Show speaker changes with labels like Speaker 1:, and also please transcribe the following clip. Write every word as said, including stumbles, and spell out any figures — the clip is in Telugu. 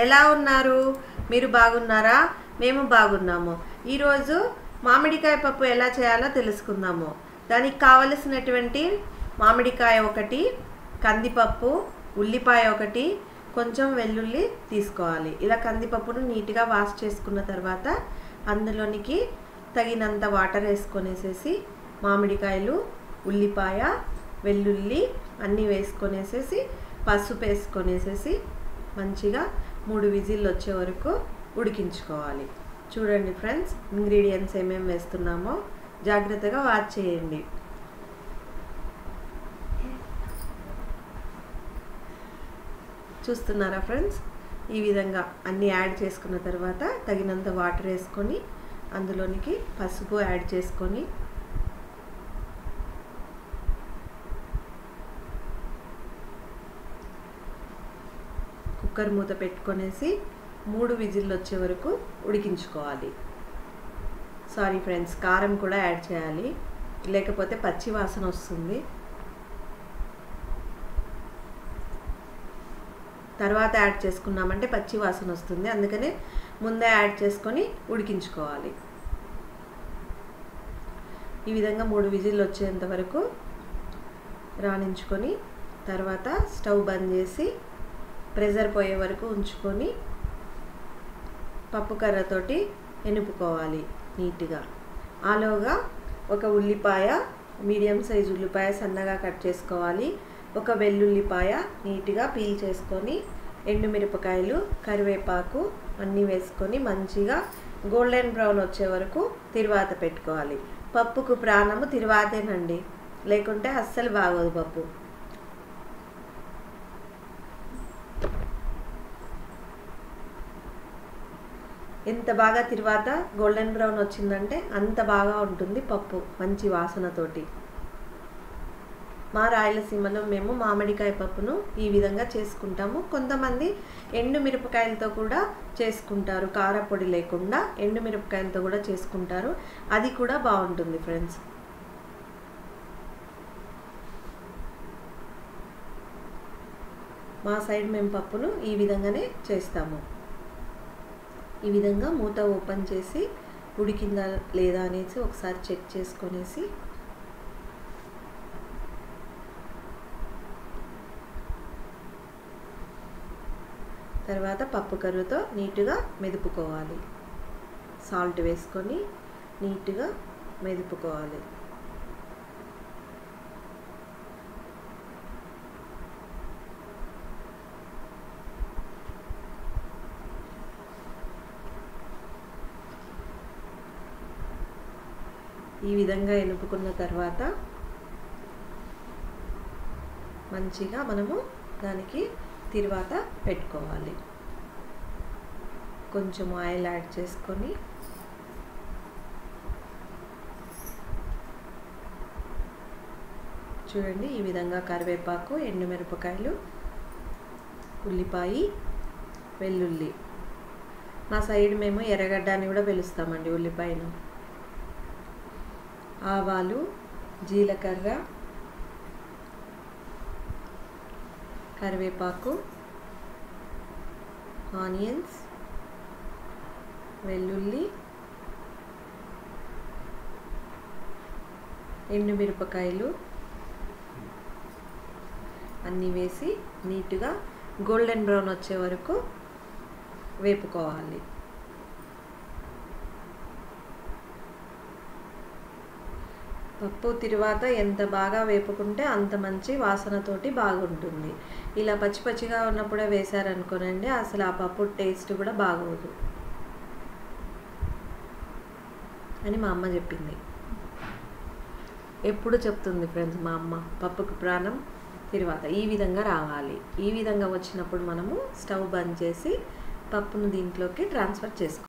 Speaker 1: ఎలా ఉన్నారు? మీరు బాగున్నారా? మేము బాగున్నాము. ఈరోజు మామిడికాయ పప్పు ఎలా చేయాలో తెలుసుకుందాము. దానికి కావలసినటువంటి మామిడికాయ ఒకటి, కందిపప్పు, ఉల్లిపాయ ఒకటి, కొంచెం వెల్లుల్లి తీసుకోవాలి. ఇలా కందిపప్పును నీట్గా వాష్ చేసుకున్న తర్వాత అందులోనికి తగినంత వాటర్ వేసుకొనేసేసి మామిడికాయలు, ఉల్లిపాయ, వెల్లుల్లి అన్నీ వేసుకొనేసేసి పసుపు వేసుకొనేసేసి మంచిగా మూడు విజిల్లు వచ్చే వరకు ఉడికించుకోవాలి. చూడండి ఫ్రెండ్స్, ఇంగ్రీడియంట్స్ ఏమేమి వేస్తున్నామో జాగ్రత్తగా వాచ్ చేయండి. చూస్తున్నారా ఫ్రెండ్స్? ఈ విధంగా అన్నీ యాడ్ చేసుకున్న తర్వాత తగినంత వాటర్ వేసుకొని అందులోనికి పసుపు యాడ్ చేసుకొని కుక్కర్ మూత పెట్టుకొనేసి మూడు విజిల్లు వచ్చే వరకు ఉడికించుకోవాలి. సారీ ఫ్రెండ్స్, కారం కూడా యాడ్ చేయాలి, లేకపోతే పచ్చి వాసన వస్తుంది. తర్వాత యాడ్ చేసుకున్నామంటే పచ్చి వాసన వస్తుంది, అందుకనే ముందే యాడ్ చేసుకొని ఉడికించుకోవాలి. ఈ విధంగా మూడు విజిల్లు వచ్చేంత వరకు రాణించుకొని తర్వాత స్టవ్ బంద్ చేసి ప్రెషర్ పోయే వరకు ఉంచుకొని పప్పు కర్రతోటి ఎనుపుకోవాలి నీట్గా. ఆలోగా ఒక ఉల్లిపాయ, మీడియం సైజు ఉల్లిపాయ సన్నగా కట్ చేసుకోవాలి. ఒక వెల్లుల్లిపాయ నీట్గా పీల్ చేసుకొని ఎండుమిరపకాయలు, కరివేపాకు అన్నీ వేసుకొని మంచిగా గోల్డెన్ బ్రౌన్ వచ్చే వరకు తిరువాత పెట్టుకోవాలి. పప్పుకు ప్రాణము తిరువాతేనండి, లేకుంటే అస్సలు బాగోదు పప్పు. ఎంత బాగా తిరువాత గోల్డెన్ బ్రౌన్ వచ్చిందంటే అంత బాగా ఉంటుంది పప్పు, మంచి వాసనతోటి. మా రాయలసీమలో మేము మామిడికాయ పప్పును ఈ విధంగా చేసుకుంటాము. కొంతమంది ఎండు మిరపకాయలతో కూడా చేసుకుంటారు, కారపొడి లేకుండా ఎండు మిరపకాయలతో కూడా చేసుకుంటారు. అది కూడా బాగుంటుంది ఫ్రెండ్స్. మా సైడ్ మేము పప్పును ఈ విధంగానే చేస్తాము. ఈ విధంగా మూత ఓపెన్ చేసి ఉడికిందా లేదా అనేసి ఒకసారి చెక్ చేసుకొనేసి తర్వాత పప్పు కర్రతో నీట్గా మెదుపుకోవాలి. సాల్ట్ వేసుకొని నీట్గా మెదుపుకోవాలి. ఈ విధంగా ఎనుపుకున్న తర్వాత మంచిగా మనము దానికి తిరువాత పెట్టుకోవాలి. కొంచెం ఆయిల్ యాడ్ చేసుకొని చూడండి, ఈ విధంగా కరివేపాకు, ఎండుమిరపకాయలు, ఉల్లిపాయ, వెల్లుల్లి, మా సైడ్ మేము ఎర్రగడ్డ అని కూడా పిలుస్తామండి ఉల్లిపాయను, ఆవాలు, జీలకర్ర, కరివేపాకు, ఆనియన్స్, వెల్లుల్లి, ఎండుమిరపకాయలు అన్నీ వేసి నీట్గా గోల్డెన్ బ్రౌన్ వచ్చే వరకు వేపుకోవాలి. పప్పు తిరువాత ఎంత బాగా వేపుకుంటే అంత మంచి వాసనతోటి బాగుంటుంది. ఇలా పచ్చి పచ్చిగా ఉన్నప్పుడే వేశారనుకోనండి అసలు ఆ పప్పు టేస్ట్ కూడా బాగోదు అని మా అమ్మ చెప్పింది. ఎప్పుడు చెప్తుంది ఫ్రెండ్స్ మా అమ్మ, పప్పుకు ప్రాణం తిరువాత. ఈ విధంగా రావాలి. ఈ విధంగా వచ్చినప్పుడు మనము స్టవ్ బంద్ చేసి పప్పును దీంట్లోకి ట్రాన్స్ఫర్ చేసుకోవాలి.